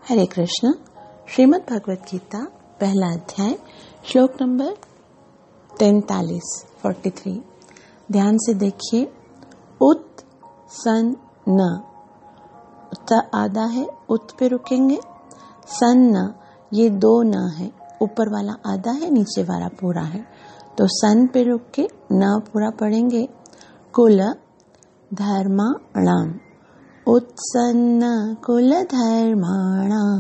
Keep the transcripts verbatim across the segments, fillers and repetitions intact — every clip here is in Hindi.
हरे कृष्ण। श्रीमद् भगवत गीता पहला अध्याय श्लोक नंबर तैंतालीस फोर्टी थ्री। ध्यान से देखिए। उत सन न, उत आधा है, उत पे रुकेंगे। सन न, ये दो न है, ऊपर वाला आधा है, नीचे वाला पूरा है, तो सन पे रुक के न पूरा पढ़ेंगे। कुल धर्माणाम, उत्सन्न कुल धर्माणाम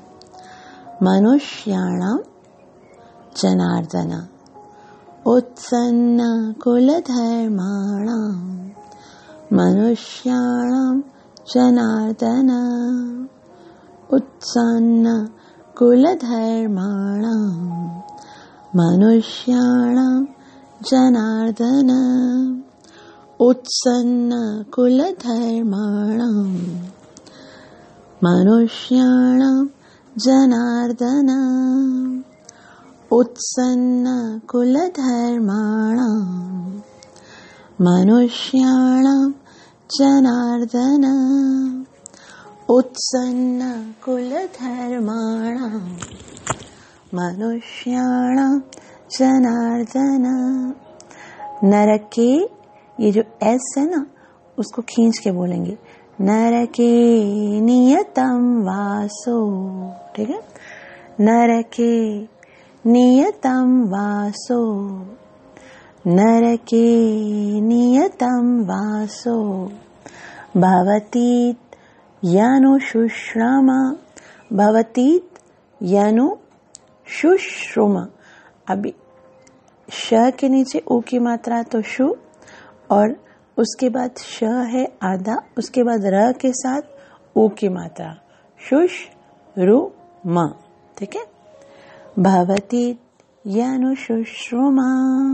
मनुष्याणाम जनार्दन। उत्सन्न कुल धर्माणाम मनुष्याणाम जनार्दन। उत्सन्न कुल धर्माणाम मनुष्याणाम जनार्दन। उत्सन्न कुल धर्माणाम मनुष्याणाम जनार्दन। उत्सन्न कुल धर्माणाम मनुष्याणाम जनार्दन। उत्सन्न कुल धर्माणाम मनुष्याणाम जनार्दन। नरके, ये जो एस है ना, उसको खींच के बोलेंगे। नरके नियतम वासो, ठीक है। नरके नियतम वासो, नरके नियतम वासो भवतीत यनु शुश्रम। भवतीत यनु शुश्रुम। अभी श के नीचे ऊ की मात्रा तो शु, और उसके बाद श है आधा, उसके बाद र के साथ ऊ की मात्रा शुश रु म, ठीक है। भवती यनु शुश्रुमा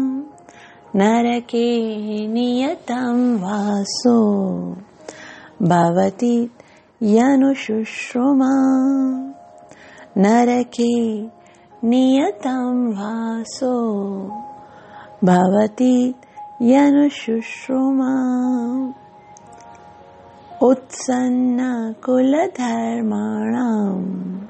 नरके नियतम वासो। भवती यनु शुश्रुमा नरके नियतम वासो। भवती यनु शुश्रुमा। उत्सन्न कुल धर्माणाम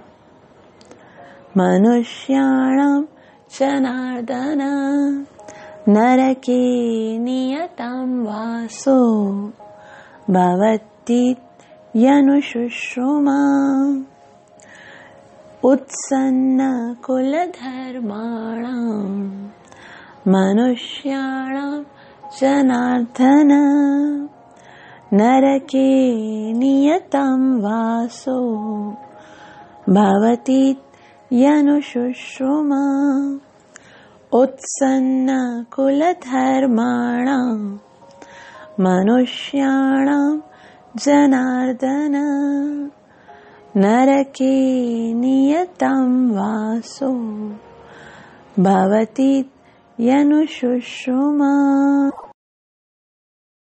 मनुष्याणाम जनार्दन। नरके नियतम वासो भवती यनु शुश्रुमा। उत्सन्न कुल धर्माणाम मनुष्याणाम जनार्दन। नरके नियतम वासो भवती यनु शुश्रुमा। उत्सन्न कुल धर्माणाम मनुष्याणाम जनार्दन। नरके नियतम वासो भवती यनु शुश्रुमा।